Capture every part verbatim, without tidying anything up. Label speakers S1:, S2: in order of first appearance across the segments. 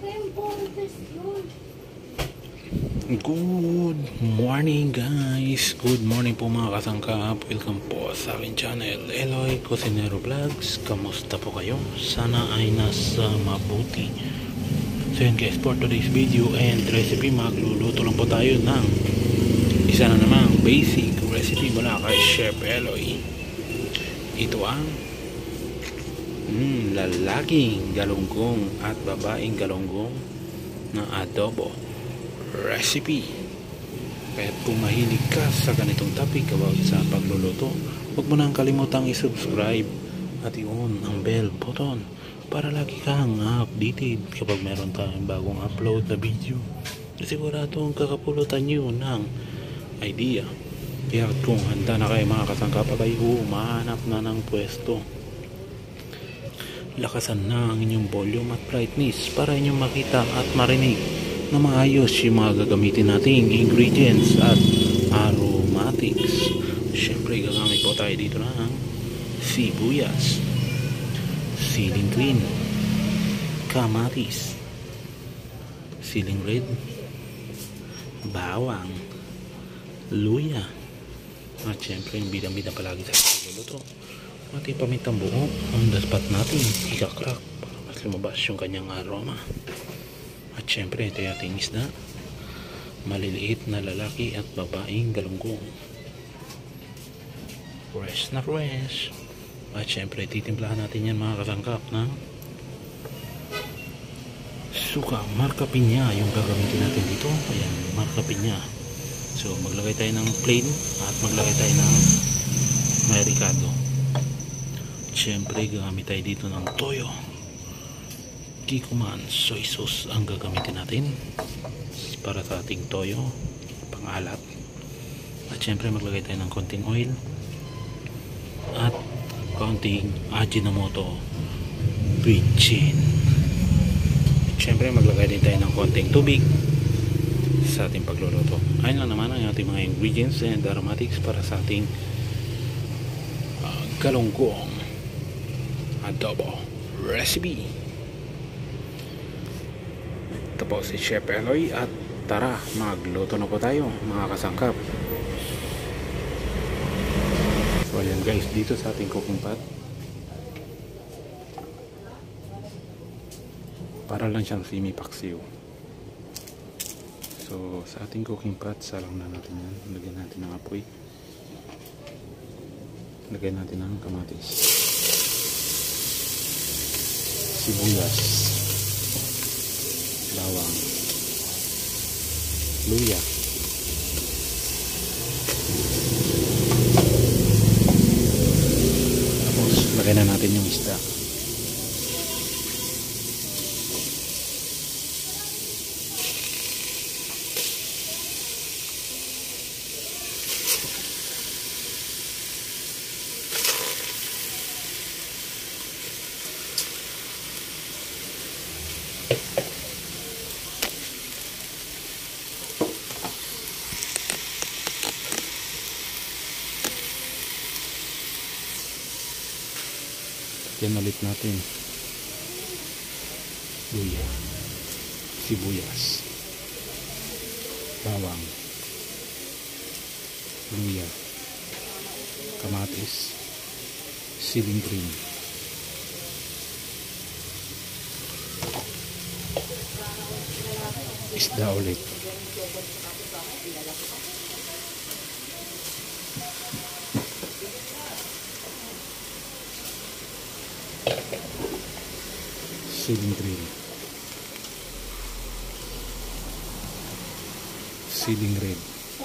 S1: Good morning guys, good morning po mga kasangkap. Welcome po sa aking channel, Eloy Cosinero Vlogs. Kamusta po kayo? Sana ay nasa mabuti. So yun guys, for today's video and recipe, magluluto lang po tayo ng isa na namang basic recipe mula kay Chef Eloy. Ito ang mm, lalaking galunggong at babaeng galunggong na adobo recipe. Kaya kung mahilig ka sa ganitong topic about sa pagluluto, huwag mo nang kalimutang i-subscribe at i-on ang bell button para lagi kang updated kapag meron tayong bagong upload na video. Siguradong kakapulutan nyo ng idea. Kaya kung handa na kayo mga kasangkap, ay humahanap na ng pwesto. Lakasan na ang inyong volume at brightness para inyong makita at marinig na maayos yung mga gagamitin nating ingredients at aromatics. Siyempre gagamit po tayo dito ng sibuyas, siling green, kamatis, siling red, bawang, luya, at siyempre yung bidang-bidang palagi sa pagluluto, ating pamintang buo ang daspat natin ikakrak para mas lumabas yung kanyang aroma. At syempre ito yung ating isda, maliliit na lalaki at babaeng galunggong, fresh na fresh. At syempre titimplahan natin yan mga kasangkap ng suka, marka pinya yung gagamitin natin dito. Ayan, marka pinya. So maglagay tayo ng plain at maglagay tayo ng may ricado. Syempre gagamit tayo dito ng toyo, Kikkoman soy sauce ang gagamitin natin para sa ating toyo pangalat. At syempre maglagay tayo ng konting oil at konting Ajinomoto bitchin. Syempre maglagay din tayo ng konting tubig sa ating pagluluto. Ayun lang naman ang ating mga ingredients and aromatics para sa ating uh, galunggong adobo recipe. Ito po si Chef Eloy at tara, magluto na po tayo mga kasangkap. So ayan guys, dito sa ating cooking pot, para lang siyang semi-paksiw. So sa ating cooking pot, salang na natin yan. Lagyan natin ng apoy, lagyan natin ng kamatis, sibuyas, bawang, luya, tapos lagay na natin yung isda. Yan ulit natin luya, sibuyas, bawang, luya, kamatis, siling green, isda ulit, siling green, siling red,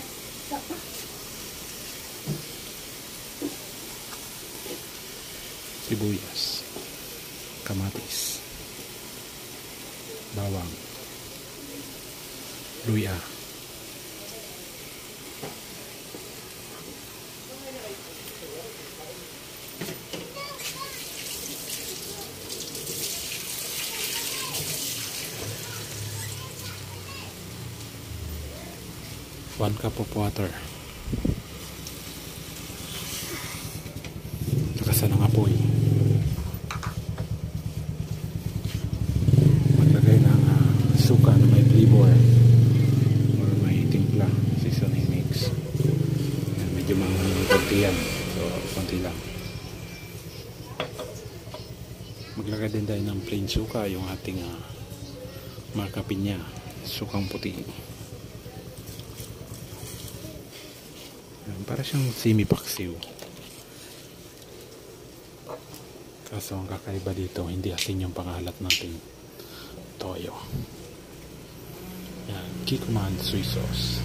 S1: sibuyas, kamatis, bawang, luya, one cup of water, lakasan ng apoy, maglagay ng uh, pwede yan. So konti lang. Maglagay din tayo ng plain suka, yung ating uh, marka pinya, sukang puti. Para siyang semi-paksiw. Kaso ang kakaiba dito, hindi asin yung pangalat nating toyo. Yan, Kikkoman soy sauce.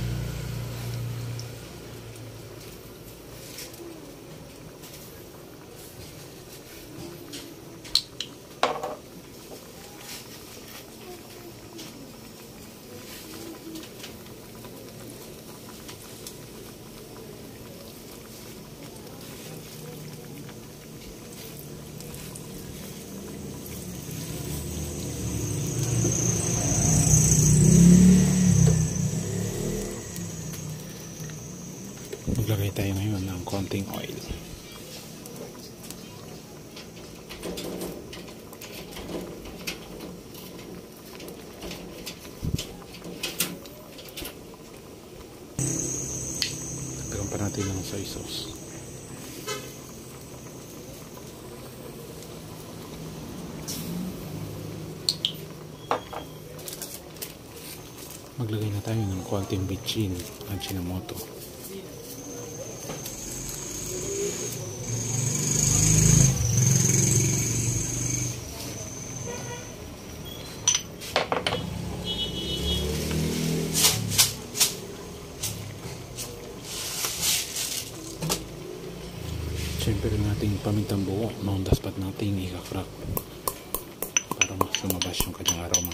S1: Maglagay tayo ngayon ng konting oil. Lagyan pa natin ng soy sauce. Maglagay na tayo ng konting bitchin at Ajinomoto. Siyempre yung ating pamintang buo, maundas pat natin ika-crack para mas sumabas yung kanyang aroma.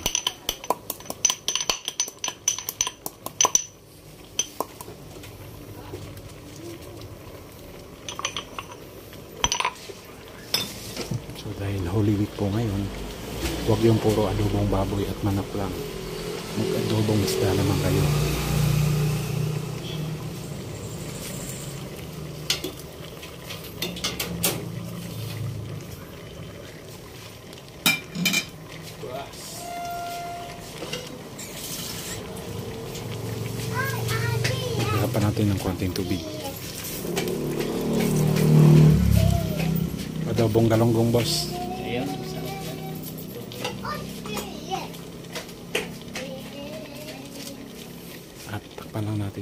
S1: So dahil Holy Week po ngayon, huwag yung puro adobong baboy at manok lang. Mag-adobong isda naman kayo. Maglaga pa natin ng konting tubig. Adobong galonggong, boss. At takpan lang natin.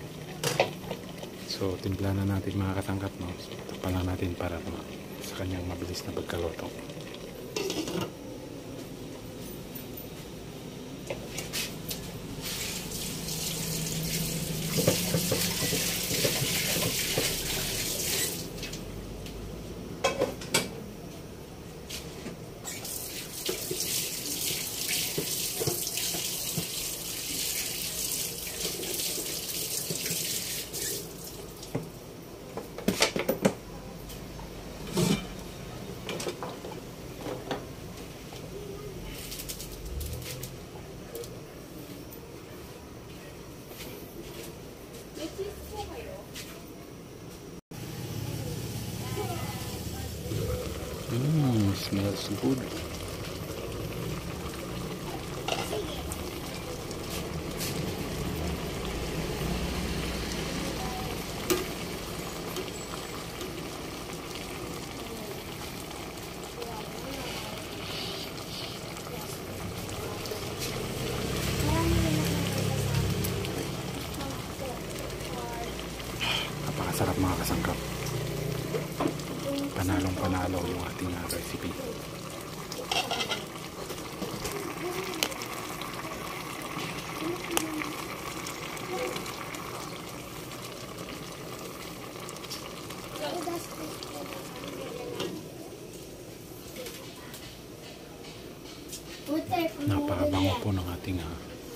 S1: So timpla na natin mga katangkap, no? So, takpan lang natin para sa kanyang mabilis na pagkaluto. Mmm, smells good. Napakasarap mga kasangkap. Panalong panalo yung ating uh, recipe. Napakabango po ng ating uh,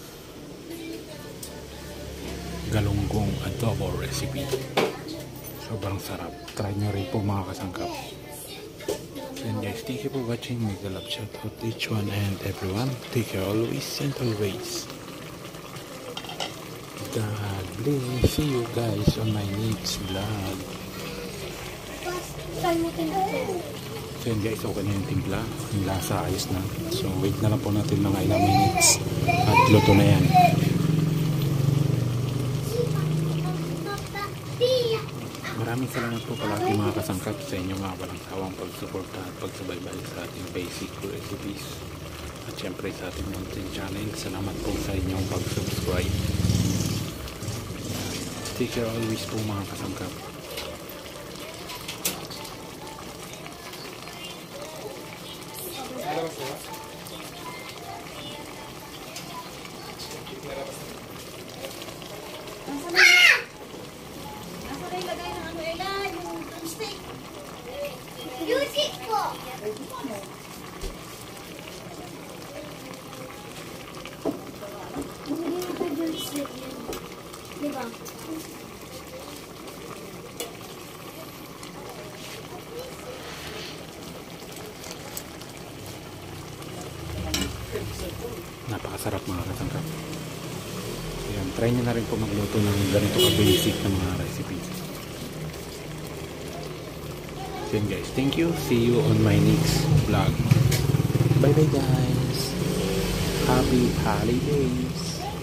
S1: galunggong adobo recipe. Sobrang sarap. Try nyo rin po mga kasangkap. And guys, thank you for watching. Make the love shout out to each one and everyone. Take care always and always. God bless. See you guys on my next vlog. So yun guys, okay na yung timpla. Yung lasa, ayos na. So wait na lang po natin mga ilang minutes. At luto na yan. Maraming Maraming salamat po palagi mga kasangkap sa inyong mga walang sawang pagsuporta at pagsubaybay sa ating basic recipes. At syempre sa ating mountain channel, salamat po sa inyong pag-subscribe. Take care always po mga kasangkap.
S2: Music po! Hindi na pa joystick yun. Diba?
S1: Napakasarap mga kasangkap. Ayan, try nyo na rin po magluto ng ganito ka-basic na mga recipes. So guys, thank you. See you on my next vlog. Bye bye guys. Happy holidays.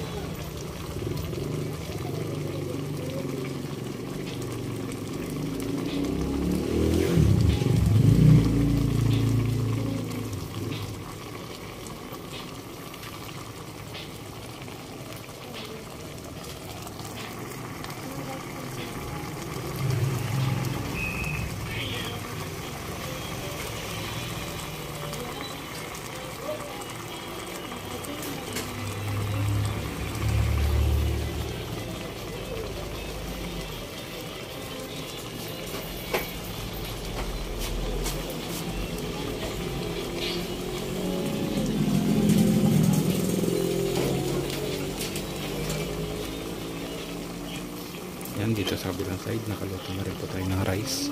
S1: Yan, dito sa kabilang side nakaluto na rin po tayo ng rice.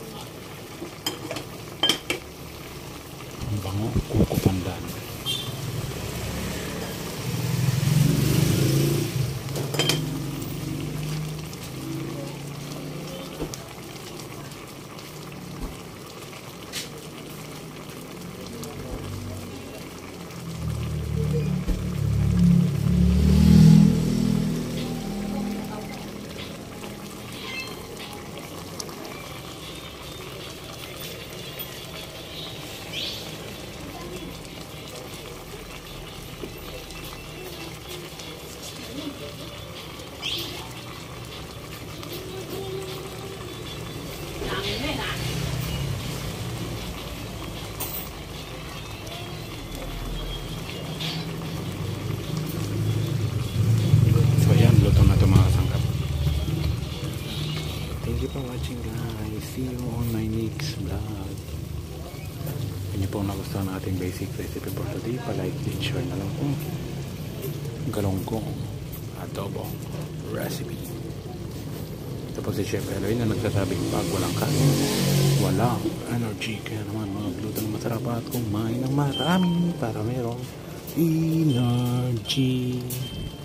S1: Ang bango, kuko pandan. Thank you for watching guys. See you on my next vlog. Kung niyo po nagustuhan ang ating basic recipe for today, palike and share na lang po. Galonggong adobo recipe. Ito po si Chef Eloy na nagsasabing pag walang kanin, walang energy. Kaya naman magluto ng masarap at kumain ng marami para merong energy.